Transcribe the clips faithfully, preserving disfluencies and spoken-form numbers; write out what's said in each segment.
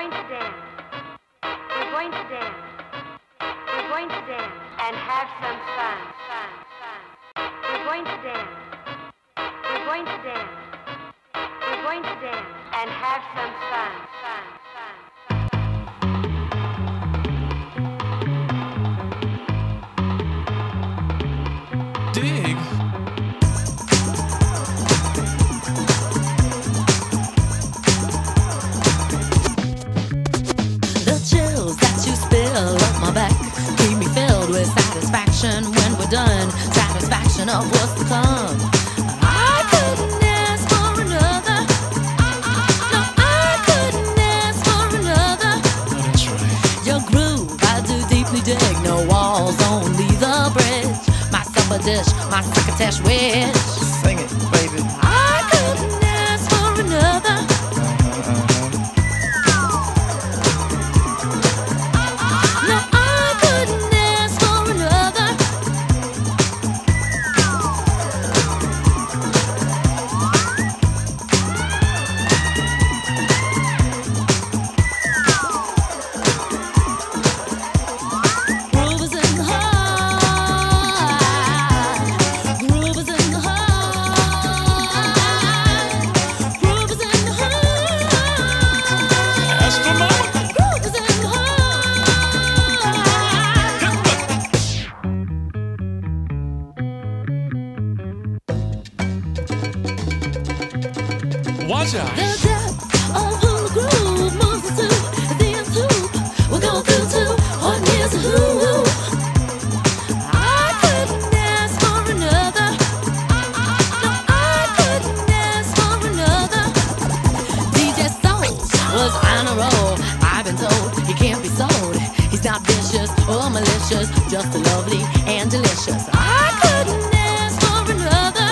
going to dance. We're going to dance. We're going to dance and have some fun. Fun, fun. We're going to dance. We're going to dance. We're going to dance and have some fun. Fun, fun. Dig. The chills that you spill up my back keep me filled with satisfaction when we're done. Satisfaction of what's to come. I couldn't ask for another. No, I couldn't ask for another. Oh, that's right. Your groove, I do deeply dig. No walls, only the bridge. My supper dish, my succotash wish. Sing it, baby. I couldn't ask for another. No, I couldn't ask for another. Groove is in the heart. Groove is in the heart. Groove is in the heart. Astronomical. Groove is in the heart. Watch out. The depth of who the groove moves us to the end hoop. We'll go through to what needs a who. I couldn't ask for another. No, I couldn't ask for another. D J Soul was on a roll. I've been told he can't be sold. He's not vicious or malicious, just lovely and delicious. I couldn't ask for another.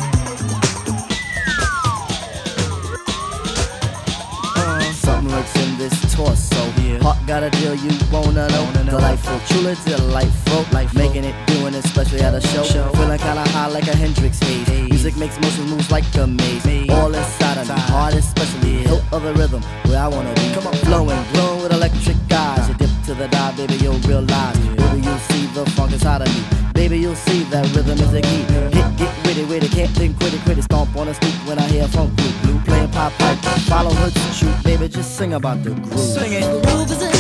Something lurks in this torso. Yeah. Heart got a deal you wanna know. Wanna know. Delightful, truly delightful. Life Making it, doing it, especially at a show. Show. Feeling kinda high like a Hendrix haze. Music makes motion moves like a maze. Maze. All inside of me, Inside. heart especially. Yeah. Hilt of the rhythm, where I wanna be. Come on. Flowing, glowing with electric eyes. You dip to the dive, baby, you'll realize. Baby, you'll see the funk inside of me. Baby, you'll see that rhythm is the key. Get, get witty, witty, can't think, quit it, quit it. Stomp on the stoop when I hear funk blue. Blue playing pop pipe, follow her to shoot. Baby, just sing about the groove. Sing it. Groove is in